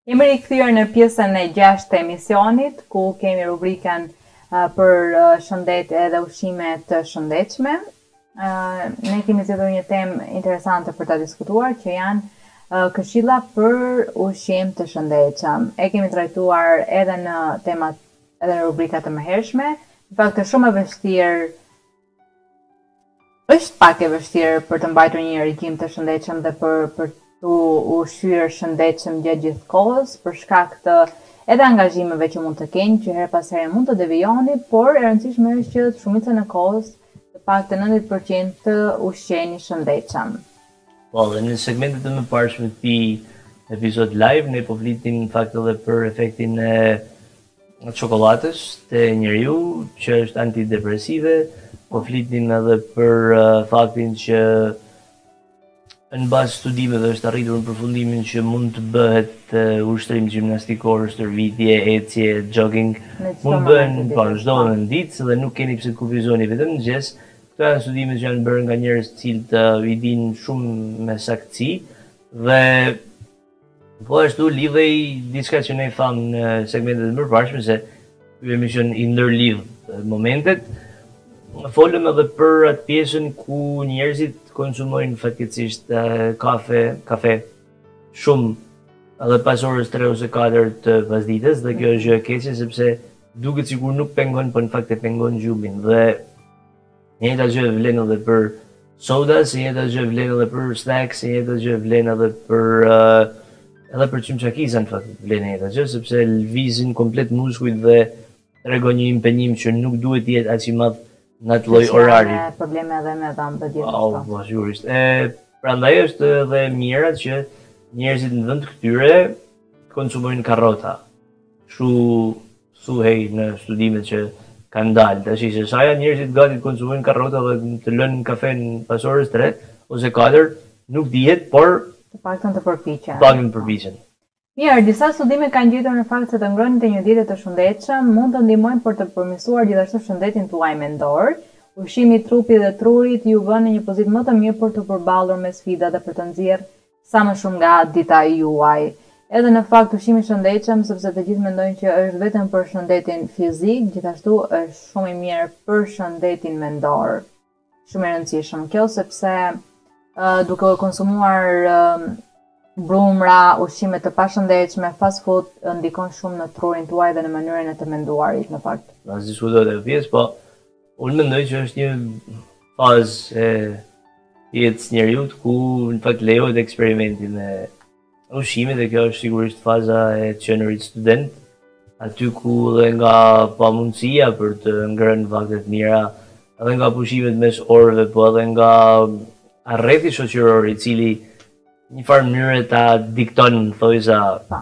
Jemi rikthyer në pjesën e 6 të emisionit, ku kemi rubrikën për shëndet edhe ushqime të shëndetshme. Ne kemi zgjedhur një temë interesante për ta diskutuar, që janë këshilla për ushqim të shëndetshëm. E kemi trajtuar edhe në temat, edhe në rubrikat e mëhershme. Në fakt është shumë e vështirë, është pak e vështirë për të mbajtur një regjim të shëndetshëm dhe për të ushqyer shëndetshëm gjatë gjithë kohës, për shkak të edhe angazhimeve që mund të keni, që her pas here mund të devijoni, por e rëndësishme është që shumica në kohës të paktën 90% të ushqeni shëndetshëm. Po, dhe në segmentet e mëparshme të këtij episod live, ne po flitim në fakt edhe për efektin e çokoladës te njeriu, që është antidepresive, po flitim edhe për faktin që në bazë studimeve është arritur në përfundimin që mund të bëhet ushtrim gjimnastikor, stërvitje, ecje, jogging, mund bëhen çdo në ditë dhe nuk keni pse të kufizoni vetëm në mëngjes. Këto janë studime që janë bërë nga njerëz të cilët i dinë shumë me saktësi dhe po ashtu lidhej diçka që ne tham në segmentet e mëparshme, se ky emision i ndërlidh momentet. Folëm edhe për atë pjesën ku njerëzit konsumojnë fatkeqësisht kafe shumë edhe pas orës 3 ose 4 të pasdites, dhe kjo është gjë e keqe sepse duket sikur nuk pengon, por në fakt e pengon gjumin. Dhe njëjta gjë vlen edhe për sodas, njëjta gjë vlen edhe për snacks, njëjta gjë vlen edhe për çimçakisa, në fakt vlen njëjta gjë sepse lvizin komplet muskujt dhe tregon një impenjim që nuk duhet të jetë aq i madh në atë lloj orari. Probleme edhe me dhëmbë gjithashtu. Po, sigurisht. Prandaj është edhe mira që njerëzit në vend të këtyre konsumojnë karrota. Kështu thuhej në studimet që kanë dalë. Tash se sa janë njerëzit gati të konsumojnë karrota dhe të lënë kafen pas orës 3 ose 4, nuk dihet, por të paktën të përpiqen. Mirë, disa studime kanë gjetur në fakt se të ngrënit e një diete të shëndetshëm mund të ndihmojnë për të përmirësuar gjithashtu shëndetin tuaj mendor. Ushqimi i trupit dhe trurit ju vën në një pozitë më të mirë për të përballur me sfidat dhe për të nxjerrë sa më shumë nga dita juaj. Edhe në fakt ushqimi i shëndetshëm, sepse të gjithë mendojnë që është vetëm për shëndetin fizik, gjithashtu është shumë i mirë për shëndetin mendor. Shumë e rëndësishme kjo, sepse duke konsumuar brumra, ushqime të pashëndetshme, fast food ndikon shumë në trurin tuaj dhe në mënyrën e të menduarit në fakt. As diskutohet e pjesë, po unë mendoj që është një fazë e jetës njeriut ku në fakt lejohet eksperimenti me ushqime, dhe kjo është sigurisht faza e qenurit student, aty ku dhe nga pamundësia për të ngrënë fakte të mira, edhe nga pushimet mes orëve, po edhe nga arreti shoqëror i cili një farë mënyre ta dikton thojza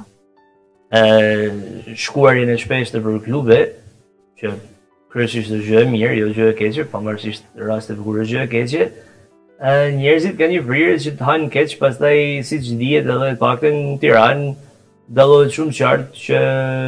shkuarjen e shpeshtë për klube, që kryesisht është gjë e mirë, jo gjë e keqe, pavarësisht rasteve kur është gjë e keqe. Njerëzit kanë një vrirë që të hanë keq, pastaj siç dihet edhe të paktën në Tiranë dallohet shumë qartë që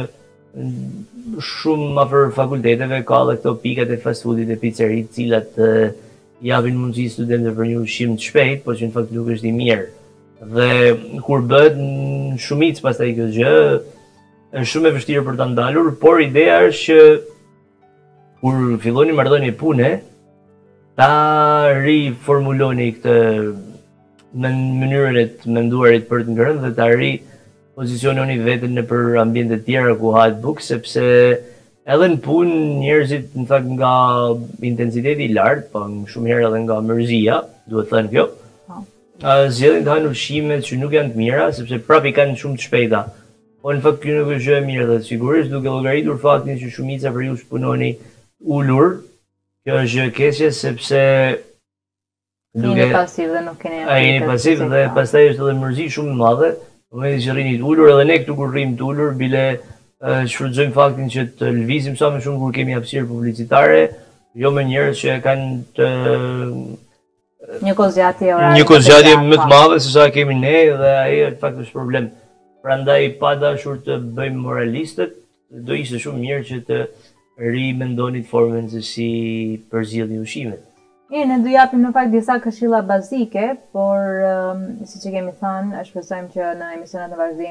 shumë afër fakulteteve ka edhe këto pikat e fast foodit e pizzerit, të cilat japin mundësi studentëve për një ushqim të shpejtë, por që në fakt nuk është i mirë. Dhe kur bëhet në shumicë pastaj kjo gjë, është shumë e vështirë për ta ndalur, por ideja është që kur filloni marrëdhënie pune, ta riformuloni këtë mënyrën e të menduarit për të ngrënë dhe ta ripoziciononi veten nëpër ambiente të tjera ku hahet bukë, sepse edhe në punë njerëzit në fakt nga intensiteti i lartë, po shumë herë edhe nga mërzia, duhet thënë kjo, zgjedhin të hanë ushqime që nuk janë të mira, sepse prapë i kanë shumë të shpejta. Po në fakt kjo nuk është gjë e mirë, dhe sigurisht duke llogaritur faktin që shumica për ju punoni ulur, kjo është gjë e keqe sepse jeni pasiv dhe nuk keni jeni pasiv dhe pastaj është edhe mërzi shumë e madhe. Në momentin që rrini të ulur, edhe ne këtu kur rrim të ulur, bile shfrytëzojmë faktin që të lvizim sa më shumë kur kemi hapësirë publicitare, jo me njerëz që kanë të një kozgjatje më të madhe se sa kemi ne, dhe ai në fakt është problem. Prandaj pa dashur të bëjmë moralistët, do ishte shumë mirë që të rimendonit formën se si përzjellni ushqimet. Ne do japim në fakt disa këshilla bazike, por siç e kemi thënë, shpresojmë që në emisionet në vazhdim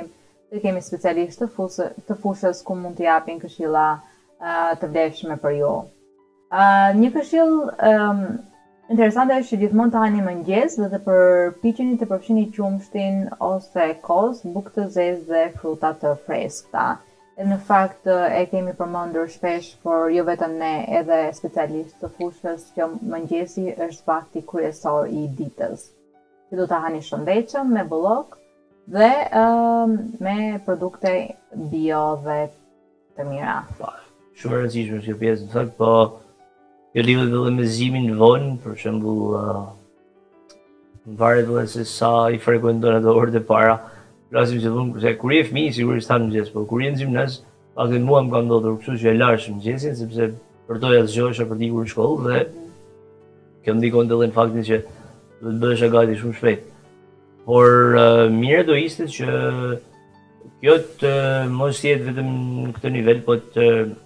dhe kemi specialistë të fushës ku mund të japin këshilla të vlefshme për ju. Një këshill interesante është që gjithmonë të hani mëngjes dhe të përpiqeni të përfshini qumshtin ose kos, bukë të zezë dhe fruta të freskëta. Në fakt e kemi përmendur shpesh, por jo vetëm ne, edhe specialistë të fushës, që mëngjesi është vakti kryesor i ditës. Që do të hani shëndetshëm me bollok dhe me produkte bio dhe të mira. Shumë e rëndësishme kjo pjesë, në fakt, po kjo lidhet edhe me zimin vonë, për shembull, varet edhe se sa i frekuenton ato orët e para. Flasim që thonë, se kur je fëmijë sigurisht han mëngjes, po kur je në gjimnaz, pak mua më ka ndodhur kështu që e lash mëngjesin sepse përdoja zgjohesha për të ikur në shkollë dhe kjo ndikon edhe në faktin që do të bëhesha gati shumë shpejt. Por mirë do ishte që kjo të mos jetë vetëm në këtë nivel, po të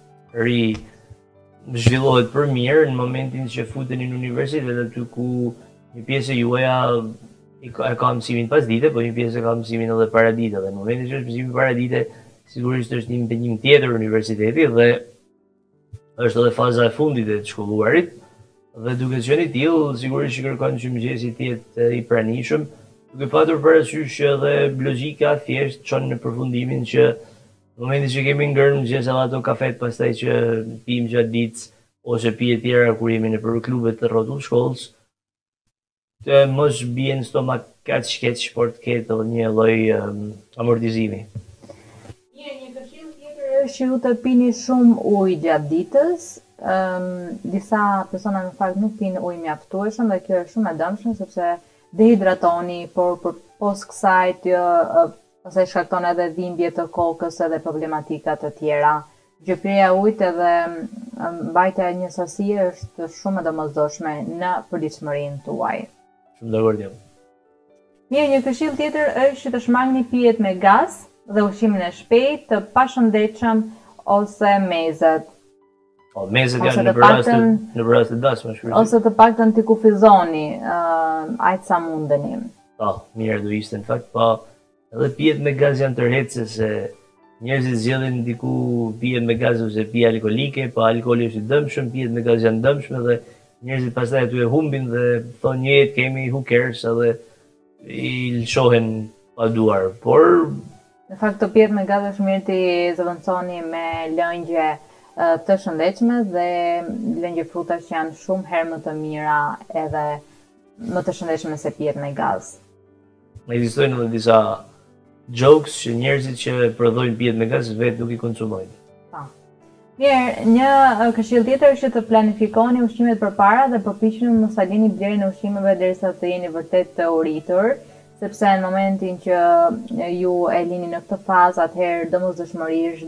zhvillohet për mirë në momentin që futeni në universitet, aty ku një pjesë e juaja e ka mësimin pas dite, po një pjesë e ka mësimin edhe para dite. Dhe në momentin që është mësimi para dite, sigurisht është një impenjim tjetër universiteti dhe është edhe faza e fundit e të shkolluarit. Dhe duke qenë i tillë, sigurisht që kërkon që mëngjesi të jetë i pranishëm, duke patur parasysh që edhe logjika thjesht çon në përfundimin që në momentin që kemi ngërë mëngjes edhe ato kafet pastaj që pijmë gjatë ditës ose pije tjera kur jemi në klubet të rrotull shkollës, të mos bien në stomak kaq shkeq, por të ketë edhe një lloj amortizimi. Një këshill tjetër është që ju të pini shumë ujë gjatë ditës. Disa persona në fakt nuk pinë ujë mjaftueshëm dhe kjo është shumë e dëmshme sepse dehidratoni, por pos kësaj ose shkakton edhe dhimbje të kokës edhe problematika të tjera. Gjepirja e ujit edhe mbajtja e një sasie është shumë e domosdoshme në përditshmërinë tuaj. Shumë dakord jam. Mirë, një këshill tjetër është që të shmangni pijet me gaz dhe ushqimin e shpejtë, të pashëndetshëm ose mezet. Mezet janë në rast të dasme, shpresoj. Ose të paktën t'i kufizoni aq sa mundeni. Mirë do ishte në fakt, po edhe pijet me gaz janë tërheqëse se njerëzit zgjedhin diku pijet me gaz ose pije alkolike, po alkooli është i dëmshëm, pijet me gaz janë dëmshme dhe njerëzit pastaj aty e humbin dhe thonë një jetë kemi, who cares, edhe i lëshohen pa duar. Por në fakt të pijet me gaz është mirë t'i zëvendësoni me lëngje të shëndetshme dhe lëngje frutash që janë shumë herë më të mira edhe më të shëndetshme se pijet me gaz. Ekzistojnë edhe disa jokes që njerëzit që prodhojnë pijet me gaz vetë nuk i konsumojnë. Mirë, një këshill tjetër është që të planifikoni ushqimet përpara dhe përpiqeni mos ta lini blerjen e ushqimeve derisa të jeni vërtet të uritur, sepse në momentin që ju e lini në këtë fazë, atëherë domosdoshmërisht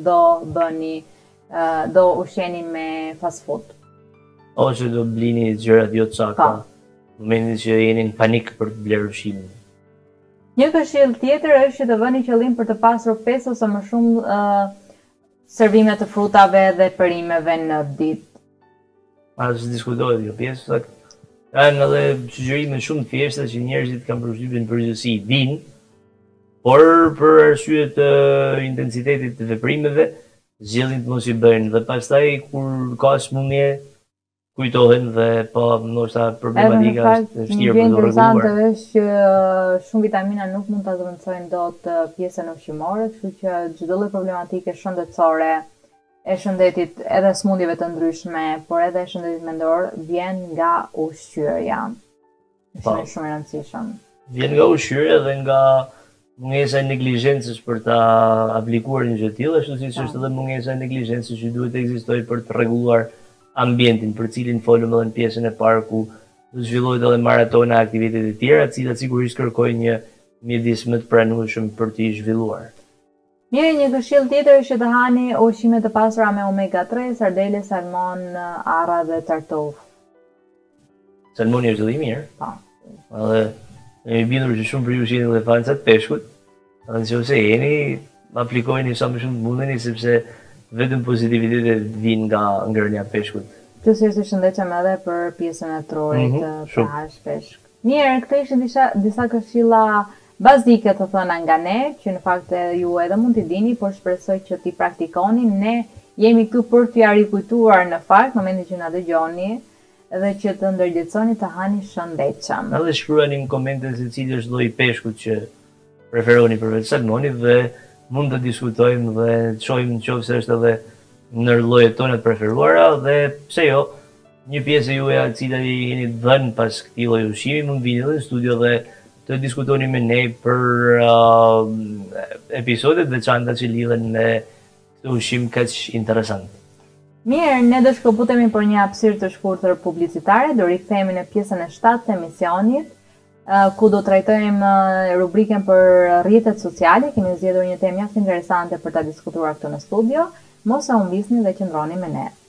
do ushqeni me fast food. Ose do blini gjërat jo të sakta, në momentin që jeni në panik për të blerë ushqimin. Një këshill tjetër është që të vëni qëllim për të pasur 5 ose më shumë servime të frutave dhe perimeve në ditë. Asë diskutohet kjo pjesë, janë edhe sugjerime shumë të thjeshta që njerëzit kanë përshtypjen përgjithësi dinë, por për arsye të intensitetit të veprimeve, zgjedhin të mos i bëjnë dhe pastaj kur ka smundje kujtohen dhe po ndoshta problematika është vështirë për të rregulluar. Një interesante është që shumë vitamina nuk mund ta zëvendësojnë dot pjesën ushqimore, kështu që çdo lloj problematike shëndetësore e shëndetit edhe smundjeve të ndryshme, por edhe shëndetit mendor vjen nga ushqyerja. Është shumë e rëndësishme. Vjen nga ushqyerja dhe nga mungesa e neglizhencës për ta aplikuar një gjë të tillë, ashtu siç është edhe mungesa e neglizhencës që duhet të ekzistojë për të rregulluar ambientin, për cilin folëm edhe në pjesën e parë ku do zhvillohet edhe maratona aktivitete të tjera, të cilat sigurisht kërkojnë një mjedis më të pranueshëm për t'i zhvilluar. Mirë, një këshill tjetër është që të hani ushqime të pasura me omega 3, sardele, salmon, arra dhe tartuf. Salmoni është edhe i mirë. Po. Edhe jemi bindur që shumë për ju shihni edhe fancat peshkut. Nëse jeni, aplikojeni sa më shumë mundeni sepse vetëm pozitivitetet vijnë nga ngrënia e peshkut. Është shëndetshëm edhe për pjesën e trurit, pH peshk. Mirë, këto ishin disa këshilla bazike të thëna nga ne, që në fakt ju edhe mund t'i dini, por shpresoj që t'i praktikoni. Ne jemi këtu për t'ja rikujtuar në fakt, në momentin që na dëgjoni, dhe që të ndërgjegjsoni të hani shëndetshëm. Edhe shkruani në komente se cili është lloji peshkut që preferoni përveç salmonit dhe mund të diskutojmë dhe të shohim nëse është edhe ndër llojet tona të preferuara dhe pse jo, një pjesë juaja e cila i jeni dhënë pas këtij lloji ushqimi mund vini edhe në studio dhe të diskutoni me ne për episodet veçanta që lidhen me këtë ushqim kaq interesant. Mirë, ne do shkëputemi për një hapësirë të shkurtër publicitare, do rikthehemi në pjesën e 7 të emisionit, ku do trajtojmë rubrikën për rrjetet sociale. Kemi zgjedhur një temë mjaft interesante për ta diskutuar këtu në studio. Mos e humbisni dhe qëndroni me ne.